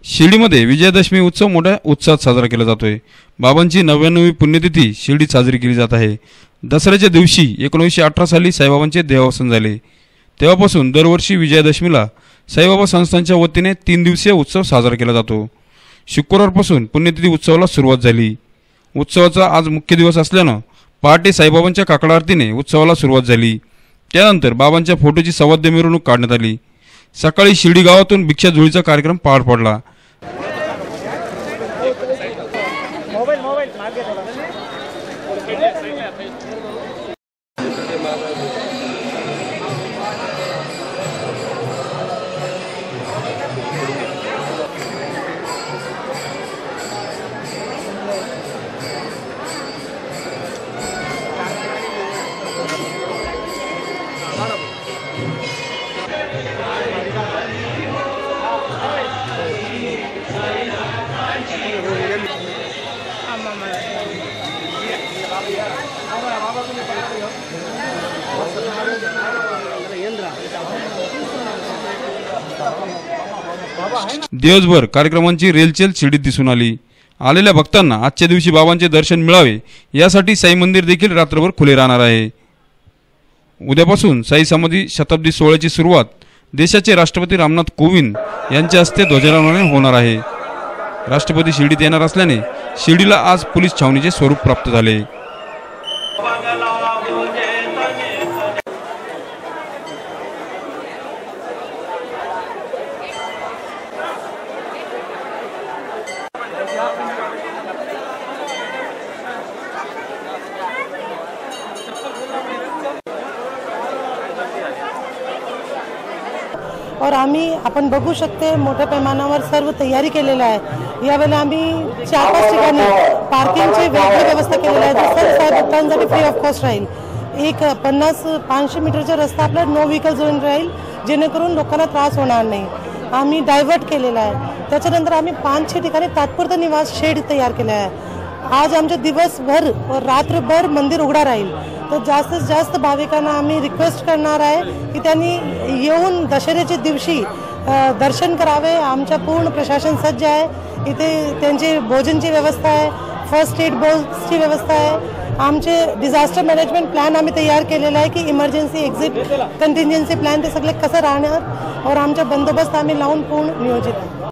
शिर्डीमध्ये विजयादशमी उत्सव मोठ्या उत्साहात साजरा केला जातोय। बाबांची 99वी पुण्यतिथी शिर्डीत साजरी केली जात आहे। दसऱ्याच्या दिवशी 1918 साली साईबाबांचे देहावसान झाले। तेव्हापासून दरवर्षी विजयादशमीला साईबाबा संस्थानच्या वतीने 3 दिवसीय उत्सव साजरा केला जातो। शुक्रवारपासून पुण्यतिथी उत्सवाला सुरुवात झाली। उत्सवाचा आज मुख्य दिवस असल्याने पहाटे साईबाबांच्या काकड आरतीने उत्सवाला सुरुवात झाली। त्यानंतर बाबांच्या फोटोची सवाद्य मिरवणूक काढण्यात आली। सकाळी शिर्डी गावातून भिक्षा झोळीचा कार्यक्रम पार पडला। दिवसभर कार्यक्रमांची रेलचेल शिर्डीत दिसून आली। आलेल्या भक्तांना आजच्या दिवशी बाबांचे दर्शन मिळावे यासाठी साई मंदिर देखील रात्रभर खुले राहणार आहे। उद्यापासून साई समाधी शताब्दी सोहळ्याची सुरुवात देशाचे राष्ट्रपती रामनाथ कोविंद यांच्या हस्ते ध्वजारोहणाने होणार आहे। राष्ट्रपती शिर्डीत येणार असल्याने शिर्डीला आज पोलीस छावणीचे स्वरूप प्राप्त झाले। और आपण बघू शकते मोठ्या पैमानावर सर्व तयारी केलेली आहे। यावेळेला आम्ही 4-5 ठिकाणी पार्किंगची वेगळी व्यवस्था केलेली आहे। सर्व साई भक्तांसाठी फ्री ऑफ कॉस्ट राहील। एक 50-500 मीटरचा रस्ता आपला नो व्हेकल झोन राहील, जेणेकरून लोकांना त्रास होणार नाही। आम्ही डायव्हर्ट केलेला आहे। त्याच्यानंतर आम्ही 5-6 ठिकाणी तात्पुरते निवास शेड तयार केले आहे। आज आमच्या दिवसभर व रात्रभर मंदिर उघडा राहील। तर जास्तीत जास्त भाविकांना आम्ही रिक्वेस्ट करणार आहे की त्यांनी येऊन दसऱ्याच्या दिवशी दर्शन करावे। आमच्या पूर्ण प्रशासन सज्ज आहे। इथे त्यांची भोजनची व्यवस्था आहे, फर्स्ट एड बॉक्सची व्यवस्था आहे। आमचे डिझास्टर मॅनेजमेंट प्लॅन आम्ही तयार केलेला आहे की इमर्जन्सी एक्झिट कंटिंजन्सी प्लॅन ते सगळे कसं राहणार और आमचा बंदोबस्त आम्ही लावून पूर्ण नियोजित आहे।